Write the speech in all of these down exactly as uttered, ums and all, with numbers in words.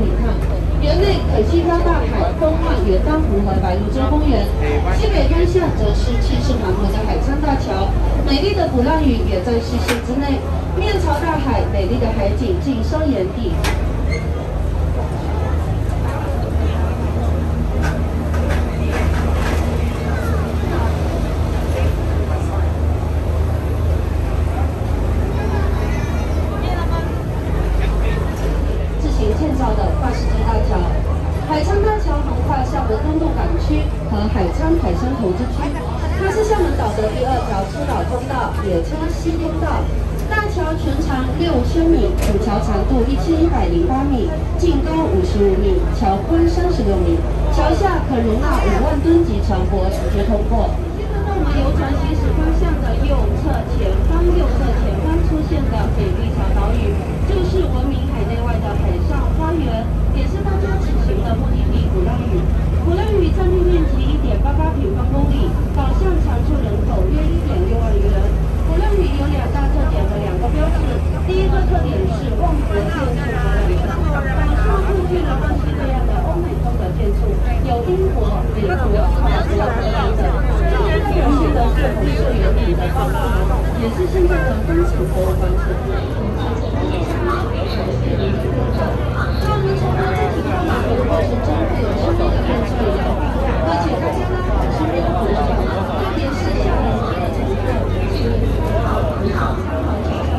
可以看。园内可西郊大海、东望元丹湖和白鹭洲公园，西北方向则是气势磅礴的海沧大桥，美丽的鼓浪屿也在视线之内。面朝大海，美丽的海景尽收眼底。 建造的跨世纪大桥，海沧大桥横跨厦门东部港区和海沧海参投资区，它是厦门岛的第二条出岛通道，也称西通道。大桥全长六千米，主桥长度一千一百零八米，净高五十五米，桥宽三十六米，桥下可容纳五万吨级船舶直接通过。现在我们游船行驶方向的右侧前方，右侧前方出现的美丽小岛屿，就是闻名海内外的海上花园，也是大家此行的目的地鼓浪屿。鼓浪屿占地面积一点八八平方公里，岛上常住人口约一点六万余人。鼓浪屿有两大特点和两个标志，第一个特点是万国建筑博览园，岛上汇聚了各式各样的欧美风格建筑，有英国、美国、法国、荷兰等。最值得一提的是红色圆顶的高楼，也是现在的风景博物馆所在。当我们乘搭这体操码头的过程中，会有身边的变车摇晃，而且大家拉好身边的伙伴，特别是下了车的乘客，是好很好参考一下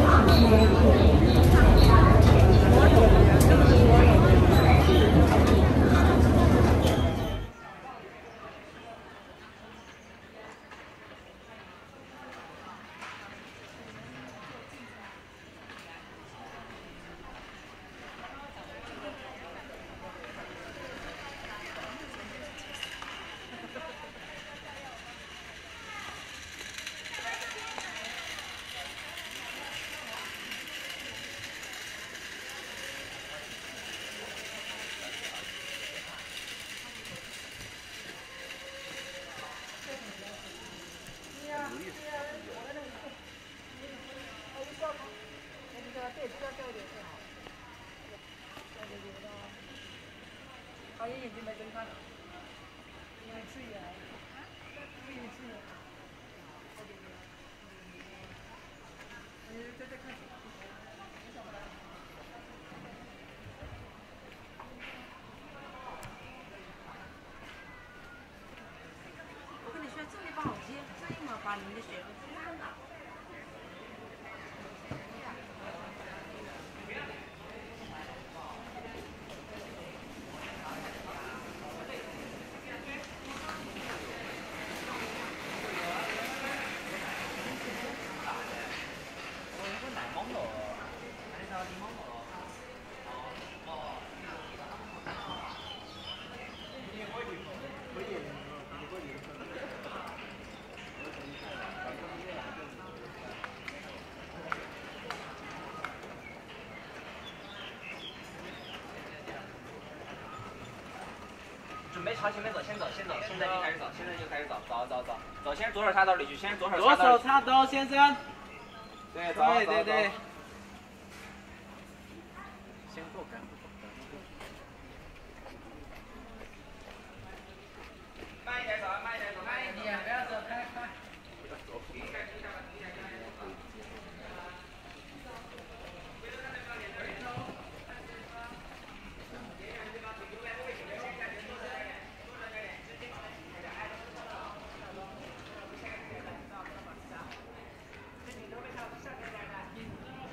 他眼睛没睁开，因为刺眼，因为刺眼。你在这看。我跟你说，这里不好接，这一嘛把你的血都淹了。 准备朝前面走，先走，先走，现在就开始走，现在就开始走，走走走，走，先左手插兜里去，先左手插兜里去。左手插兜，先生。对，走，对对对。先坐干。慢一点走，慢一点走，慢一点，不要走太快。停一下，停一下，停一下，停一下。 这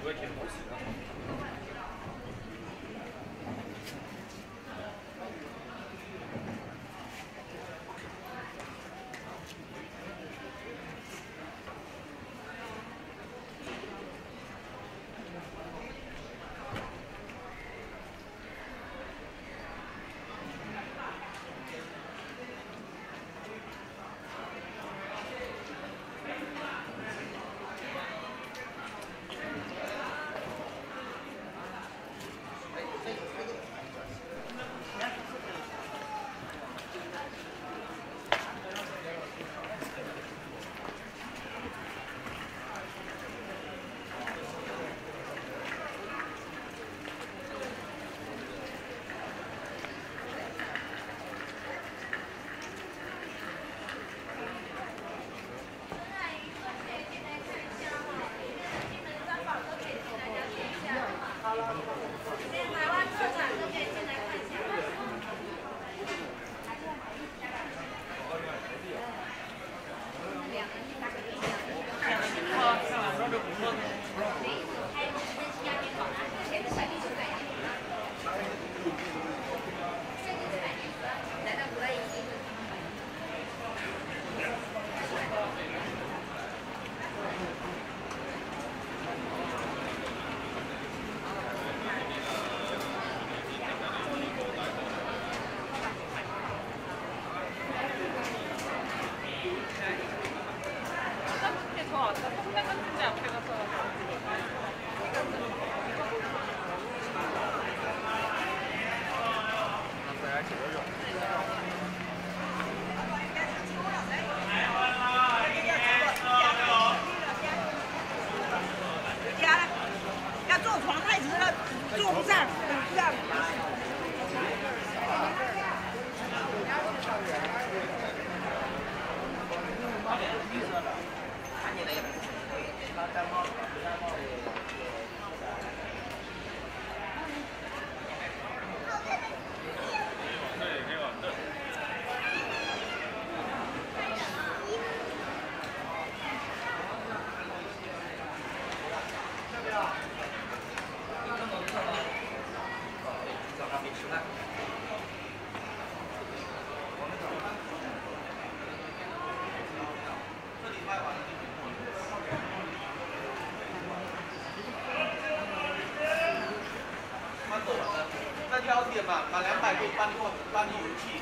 那挑点嘛，满两百可以搬过搬离武器。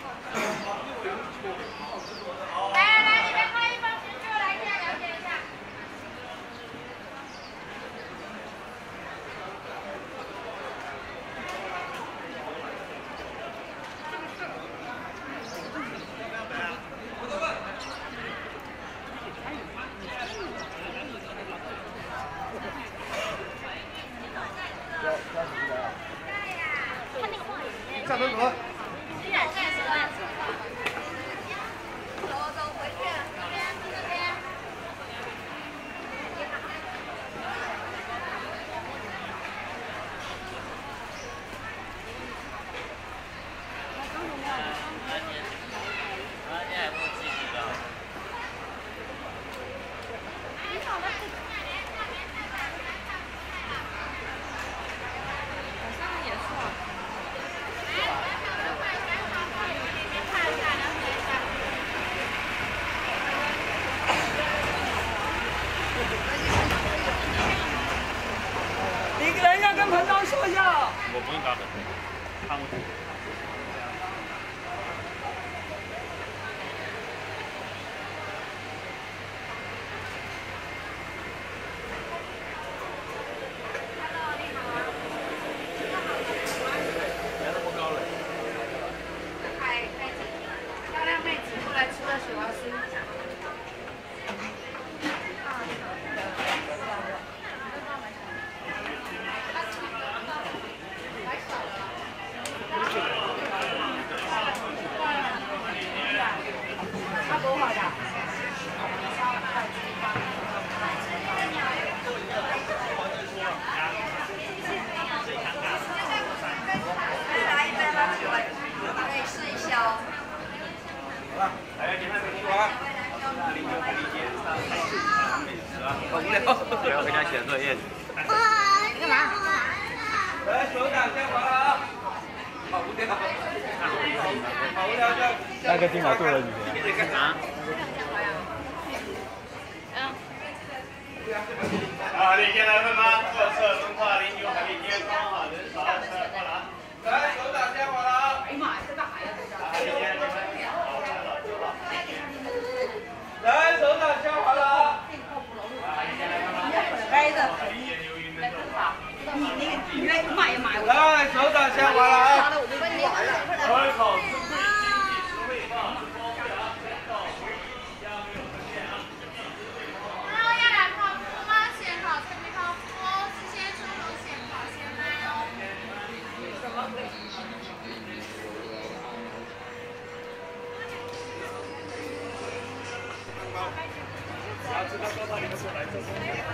来来来，你们快一帮学就来一下，了解一下。 下门口。 现在现在十万。走走回去，这边这边。 你人要跟彭导说一下。 我不用打本，看不懂。别那么高了。 嗨，妹子，漂亮妹子过来吃了雪糕丝。 无聊，不要回家写作业去。 干嘛？ 来，手掌先滑了啊！好无聊，好无聊的。 那个金毛做了几天？啊？啊，你先来问吗？各侧文化邻居和你健康啊，人少了，过来。 来，手掌先滑了啊！ 哎呀妈呀，这干啥呀？ 来，手掌先滑了啊！ 呆着。你那个，你那妈呀妈呀！ 来，手掌先滑了啊！ 门口。知道多少年的时候来这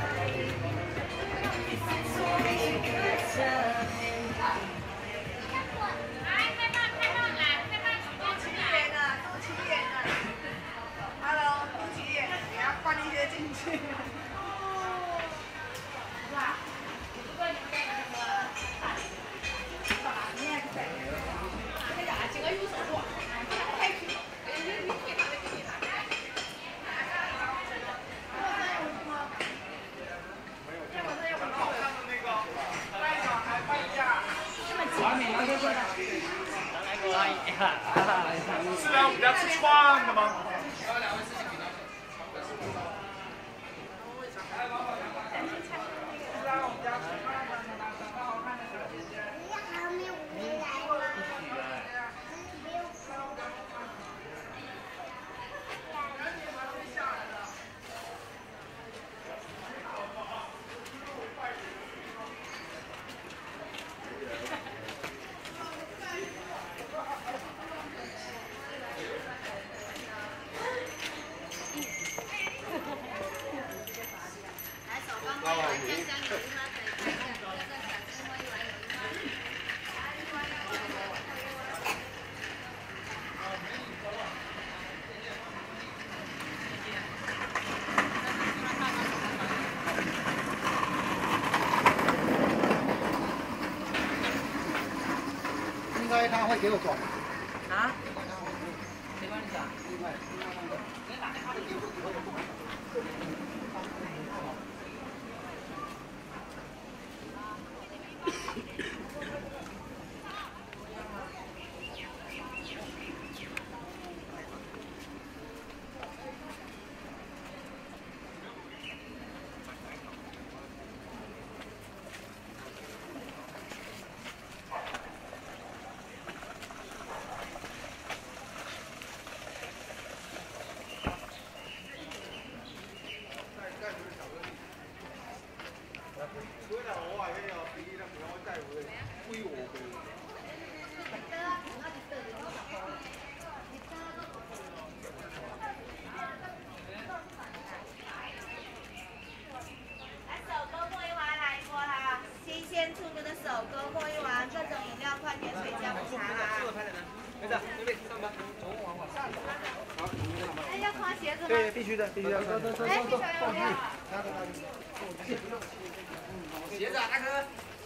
，Hello， 杜琪，给他放一些进去。哇！不管你们在干什么，你也在。哎呀，这个有手术，太皮了。哎，你你腿哪里腿哪里？ 是来我们家吃串的吗？ 应该他会给我转。 啊？谁帮你转？ 另外， 你打电话给我。 对，必须的，必须要穿。走走走走走，放进去，拿走拿走。 鞋子啊，大哥。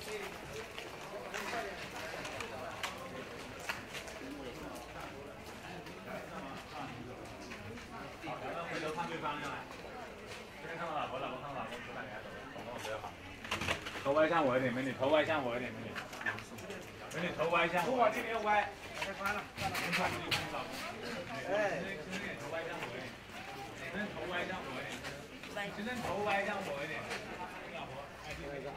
回头看对方向来，这边看到老婆，老婆看到老公，不敢给他走，总共比较好。头歪向我一点，美女，头歪向我一点，美女。美女，头歪向我。我这边歪。太宽了，算了，看你看老公。哎，今天头歪向我一点，今天头歪向我一点，今天头歪向我一点。老婆，开心开心。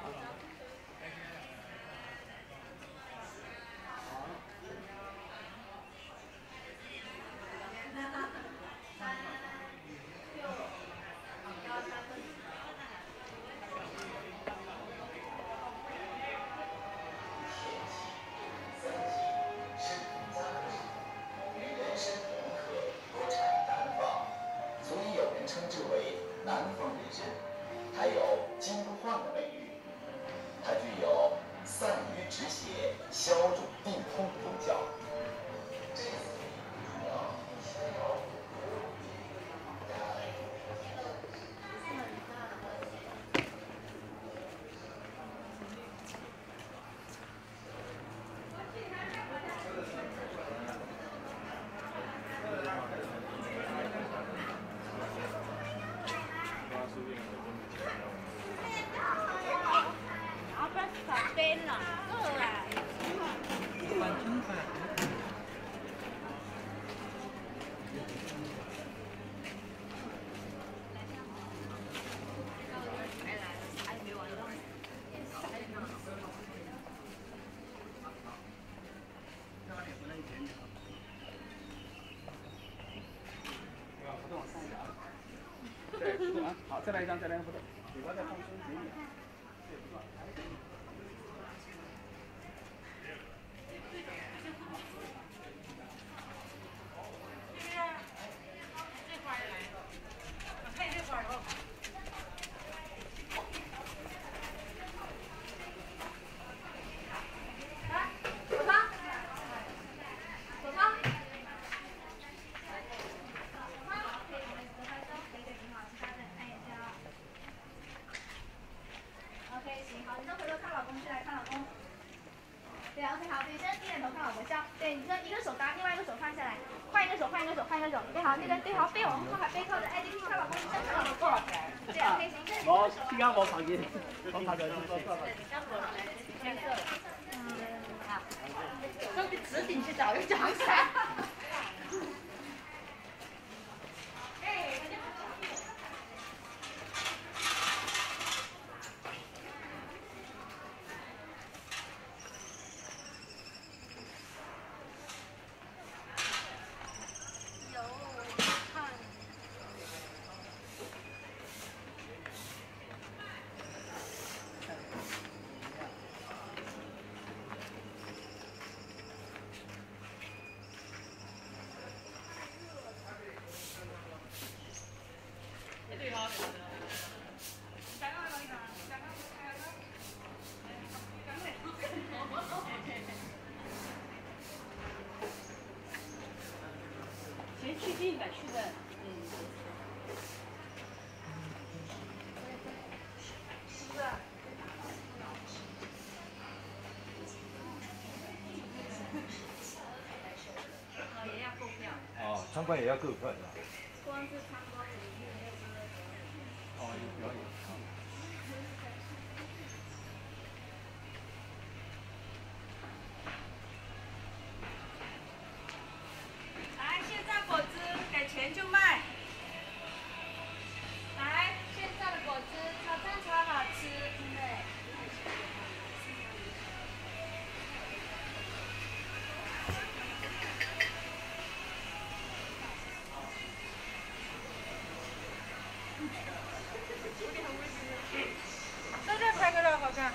好，再来一张，再来一张不动，嘴巴再放松一点点。这也不算。 对 ，OK， 好，女生低着头看老婆笑。对，你说一个手搭，另外一个手放下来，换一个手，换一个手，换一个手。对，好，那个对，好，背往后靠，背靠着 I D P 看老公，真看老公。对 ，OK， 行，这里。 我刚刚我旁边，我旁边是谁？ 嗯，好。都比直顶去找，又讲起来。 先去近的，去的，嗯。是不是？哦，也要购票。 哦，参观也要购票是吧？ 光是参观里面没有说。 哦，有表演。 来，现在果汁给钱就卖。来，现在的果汁超赞超好吃，对。这这拍个照好看。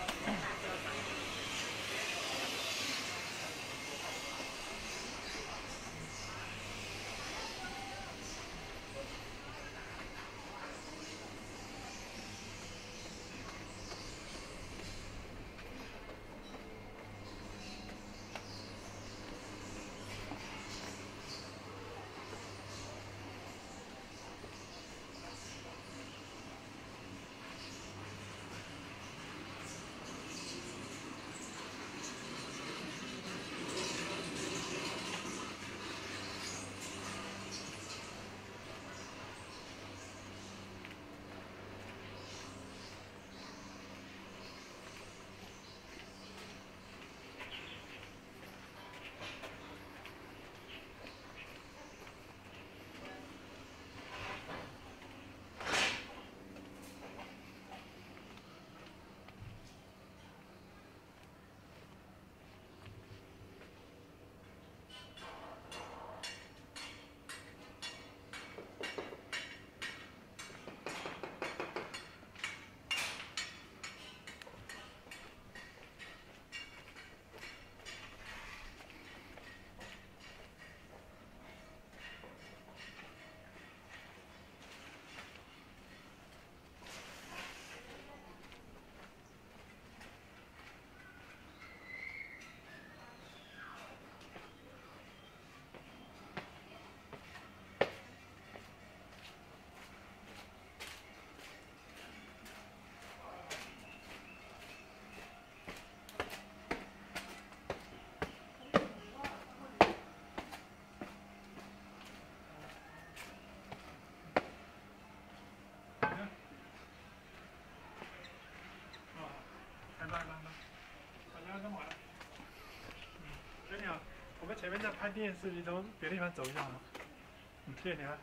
我们前面在拍电视，你从别的地方走一下吗？嗯，谢谢你啊。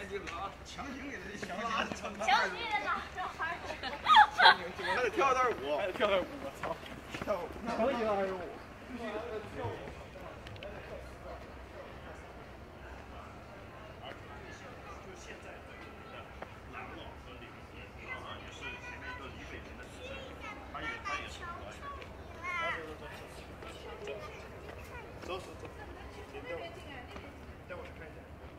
几个，强行给他强拉，强行给他拉上二十五。 强行，还得跳二十五，还得跳二十五，我操！跳强行二十五，必须得跳舞。 走走走，你带我，带我去看一下。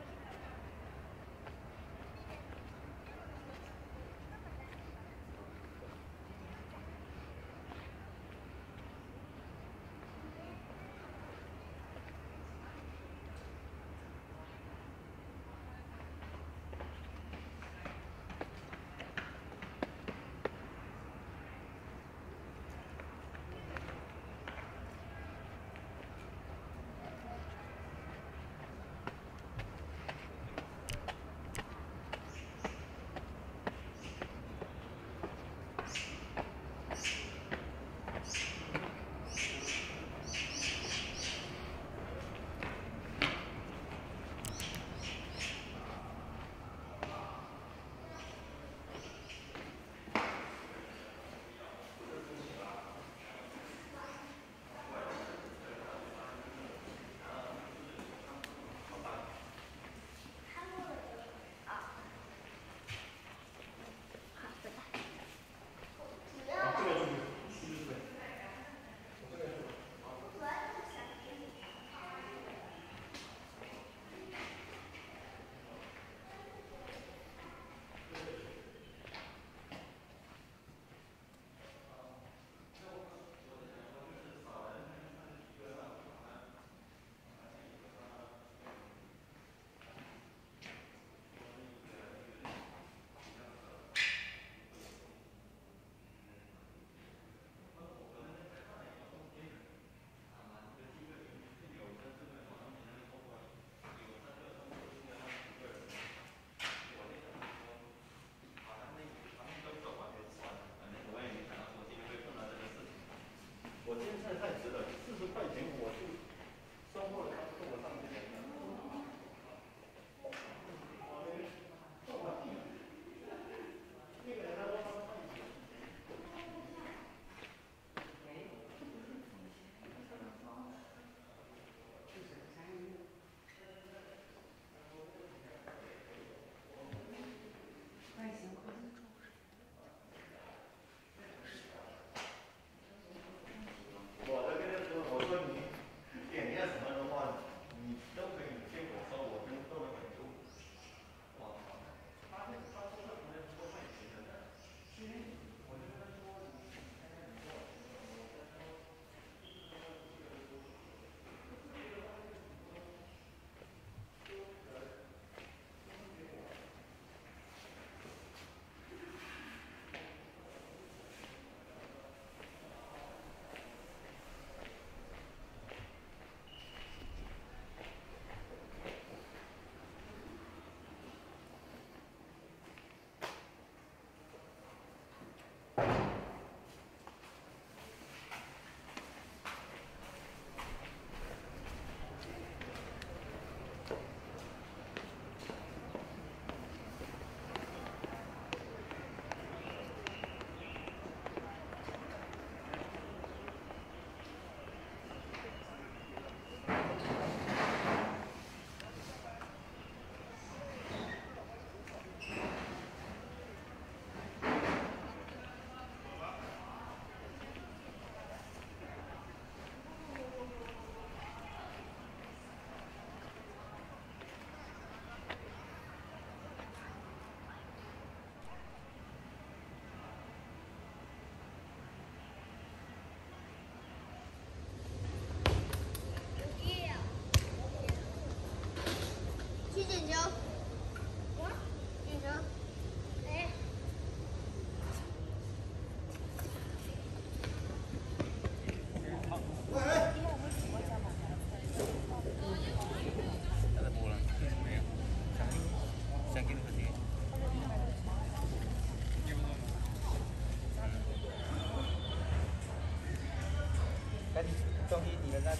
中医你的那。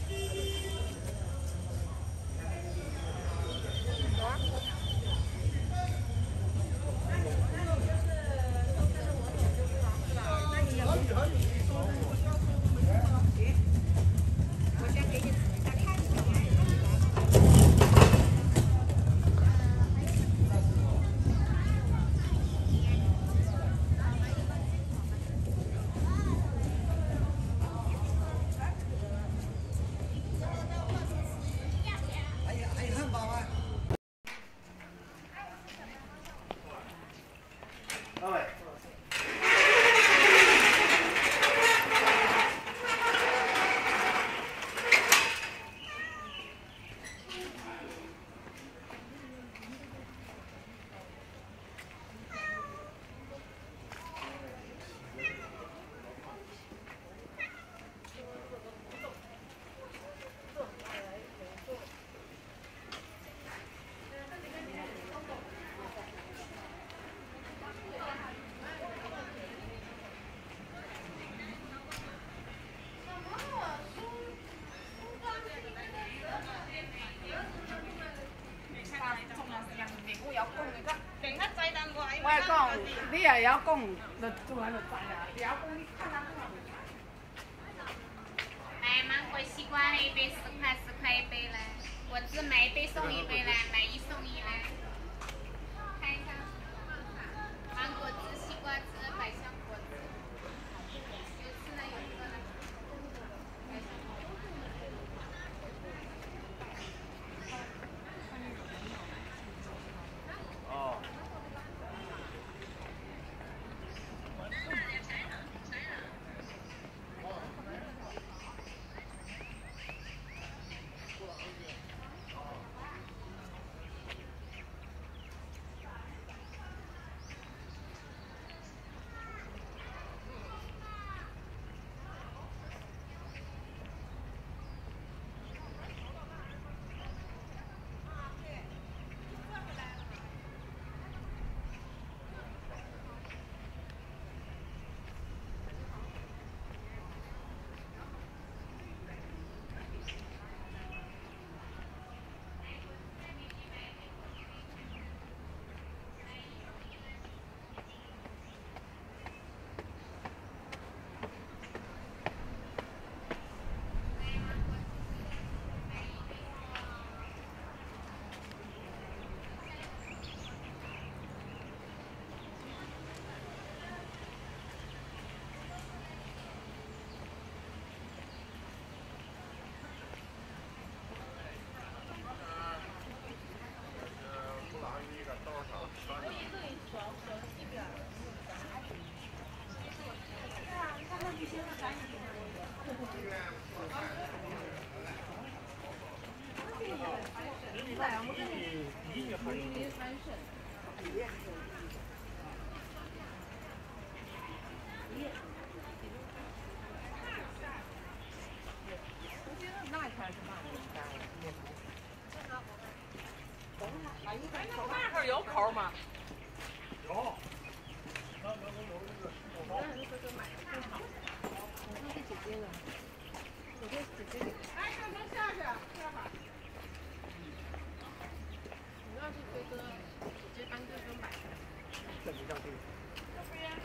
我要讲那个，等下再等我。 我讲，你也要讲，就做人就知啊。你要讲，你看他看。 哎，芒果西瓜一杯十块，十块一杯嘞。果汁买一杯送一杯嘞，买一送一嘞。看一下，芒果汁、西瓜汁、百香果汁，有吃的有喝的。百香果汁。 哦。 那块有口吗？ 有。那那我有一个小包。 我是姐姐的，我是姐姐的。哎，上车下去，下吧。主要是哥哥，姐姐帮哥哥买的。 这不上去。 要不然。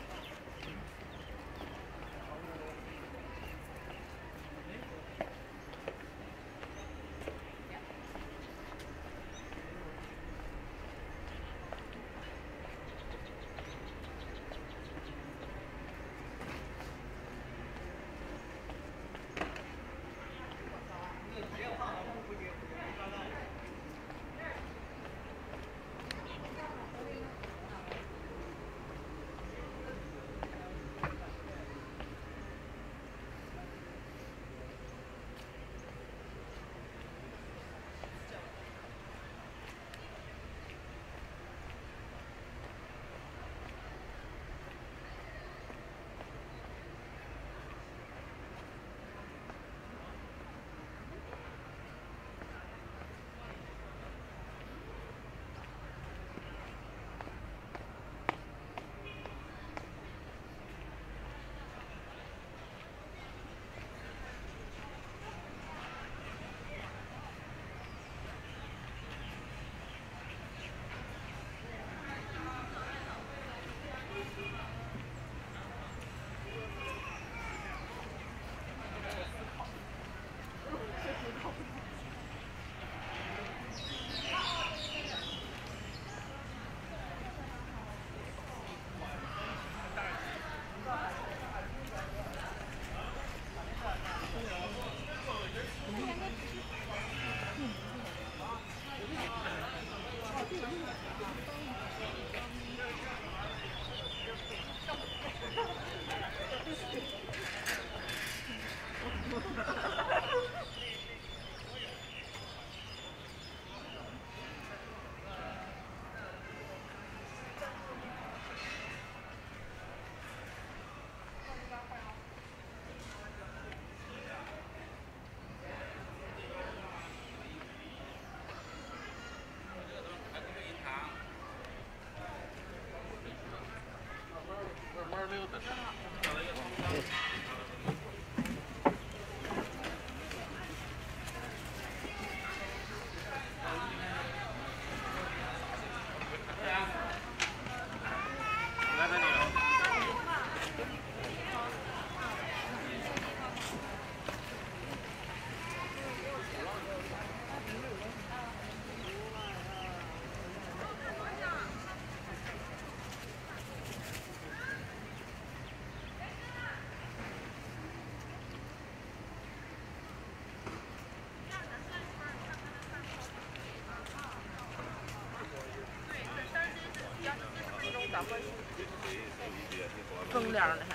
风凉的还。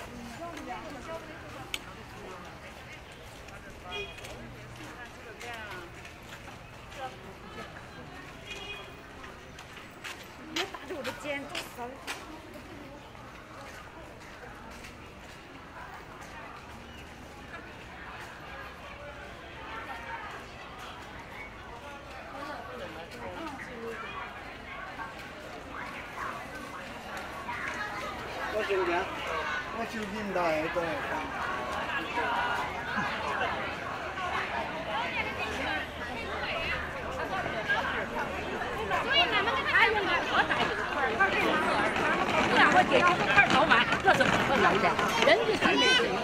别打着我的肩，冻死了。 我兄弟，我就领导一个。 所以咱们还用个多带这个块儿，块儿这个块儿，这样我姐姐块儿早晚，这是可以的，人家是那个。